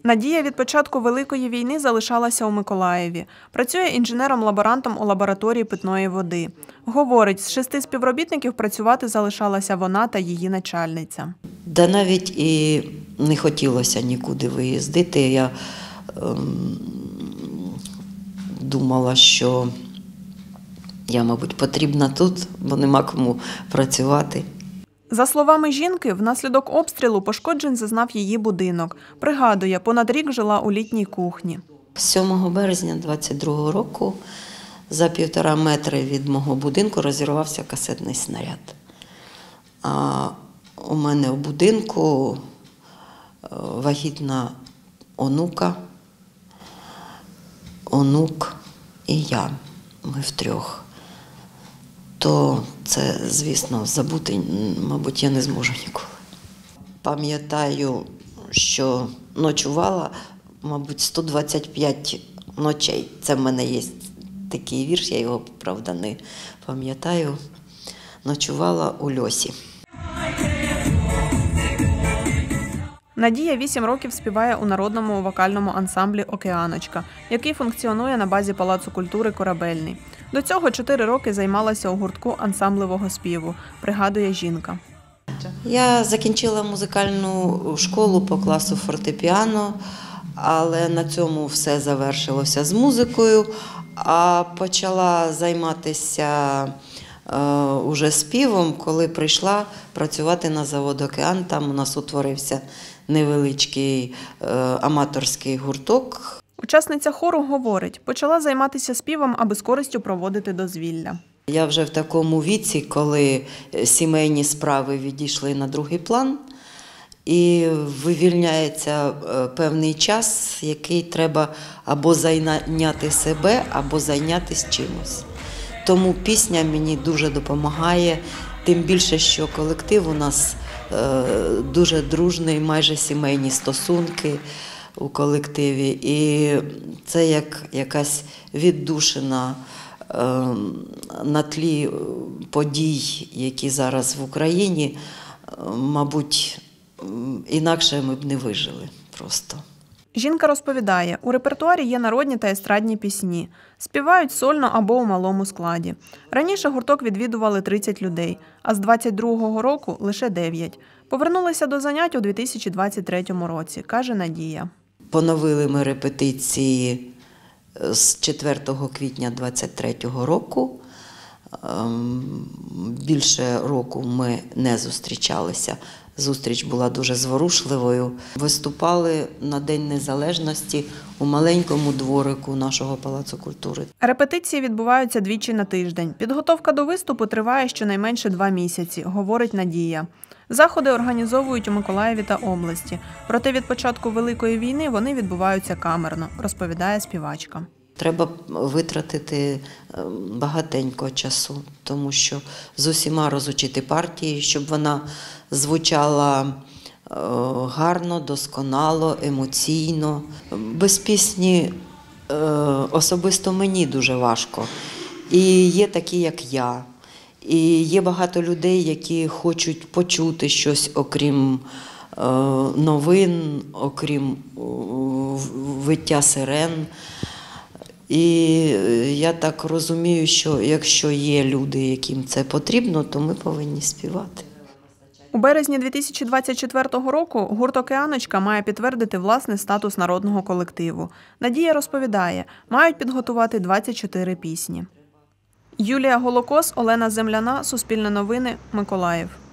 Надія від початку Великої війни залишалася у Миколаєві. Працює інженером-лаборантом у лабораторії питної води. Говорить, з 6 співробітників працювати залишалася вона та її начальниця. Да навіть і не хотілося нікуди виїздити. Я думала, що я, мабуть, потрібна тут, бо нема кому працювати. За словами жінки, внаслідок обстрілу пошкоджень зазнав її будинок. Пригадує, понад рік жила у літній кухні. 7 березня 22-го року за 1,5 метри від мого будинку розірвався касетний снаряд. А у мене в будинку вагітна онука, онук і я. Ми втрьох. То це, звісно, забути, мабуть, я не зможу ніколи. Пам'ятаю, що ночувала, мабуть, 125 ночей. Це в мене є такий вірш, я його, правда, не пам'ятаю. Ночувала у льосі. Надія 8 років співає у народному вокальному ансамблі «Океаночка», який функціонує на базі Палацу культури «Корабельний». До цього 4 роки займалася у гуртку ансамблевого співу, пригадує жінка. Я закінчила музикальну школу по класу фортепіано, але на цьому все завершилося з музикою, а почала займатися уже співом, коли прийшла працювати на завод «Океан». Там у нас утворився невеличкий аматорський гурток. Учасниця хору говорить, почала займатися співом, аби з користю проводити дозвілля. Я вже в такому віці, коли сімейні справи відійшли на другий план, і вивільняється певний час, який треба або зайняти себе, або зайнятися чимось. Тому пісня мені дуже допомагає, тим більше, що колектив у нас дуже дружний, майже сімейні стосунки у колективі. І це як якась віддушина на тлі подій, які зараз в Україні, мабуть, інакше ми б не вижили просто. Жінка розповідає, у репертуарі є народні та естрадні пісні. Співають сольно або у малому складі. Раніше гурток відвідували 30 людей, а з 22-го року – лише 9. Повернулися до занять у 2023 році, каже Надія. Поновили ми репетиції з 4 квітня 2023 року. Більше року ми не зустрічалися. Зустріч була дуже зворушливою. Виступали на День Незалежності у маленькому дворику нашого Палацу культури. Репетиції відбуваються двічі на тиждень. Підготовка до виступу триває щонайменше 2 місяці, говорить Надія. Заходи організовують у Миколаєві та області. Проте від початку Великої війни вони відбуваються камерно, розповідає співачка. Треба витратити багатенько часу, тому що з усіма розучити партії, щоб вона звучала гарно, досконало, емоційно. Без пісні особисто мені дуже важко. І є такі, як я. І є багато людей, які хочуть почути щось, окрім новин, окрім виття сирен. І я так розумію, що якщо є люди, яким це потрібно, то ми повинні співати. У березні 2024 року гурт «Океаночка» має підтвердити власний статус народного колективу. Надія розповідає, мають підготувати 24 пісні. Юлія Голокос, Олена Земляна, Суспільне новини, Миколаїв.